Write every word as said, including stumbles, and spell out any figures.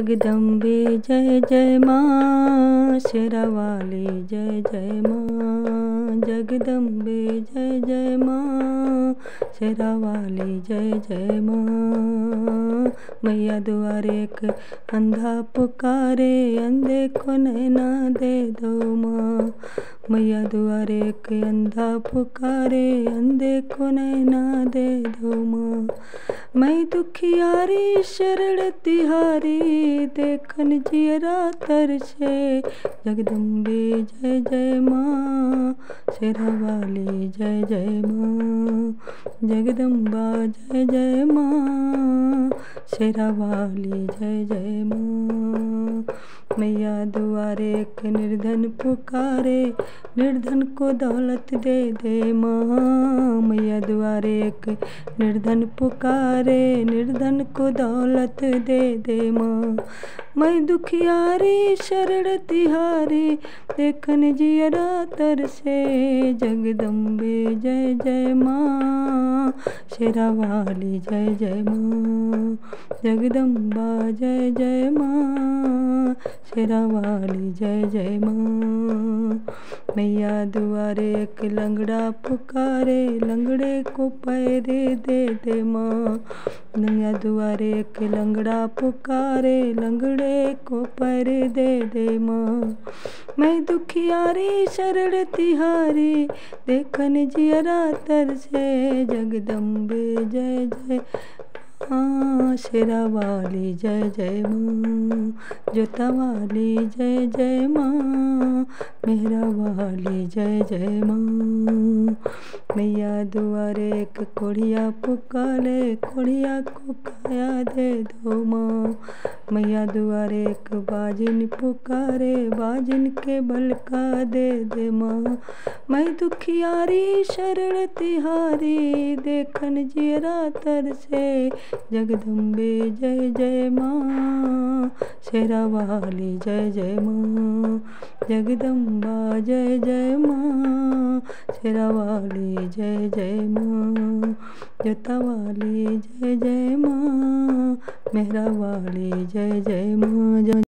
जगदम्बे जय जय माँ, शेरावाली जय जय माँ। जगदम्बे जय जय माँ, शेरावाली जय जय माँ। मैया दुआरे एक अंधा पुकारे, अंधे को नैना दे दो माँ। मैया दुआरे एक अंधा पुकारे, अंधे को नैना दे दो माँ। मैं दुखियारी शरण तिहारी, देखन जियरा तरसे। जगदम्बे जय जय माँ, शेरावाली जय जय माँ। जगदम्बा जय जय माँ, शेरावाली जय जय माँ। मैया दुआरे एक निर्धन पुकारे, निर्धन को दौलत दे दे माँ। मैया दुआरे एक निर्धन पुकारे, निर्धन को दौलत दे दे माँ। मैं दुखियारी शरण तिहारी, देखन जियरा तरसे। जगदम्बे जय जय माँ, शेरावाली जय जय माँ। जगदम्बा जय जय माँ, शेरावाली जय जय माँ। मैया दुआरे एक लंगड़ा पुकारे, लंगड़े को पैरे दे दे माँ। मैया दुआरे एक लंगड़ा पुकारे, लंगड़े को पैरे दे दे माँ। मैं दुखियारी शरण तिहारी, देखन जियरा तरसे। जगदम्बे जय जय माँ, शेरावाली जय जय माँ। जोतावाली जय जय माँ, मेहरावाली जय जय माँ। मैया दुआरे एक कोढ़िया पुकारे, कोढ़िया को काया दे दो माँ। मैया दुआरे एक बाजिन पुकारे, बाजिन के बल का दे दे माँ। मैं दुखियारी शरण तिहारी, देखन जियरा तरसे। जगदम्बे जय जय माँ, शेरावाली जय जय माँ। जगदम्बा जय जय माँ, शेरावाली जय जय माँ। जोतावाली जय जय माँ, मेहरावाली जय जय माँ।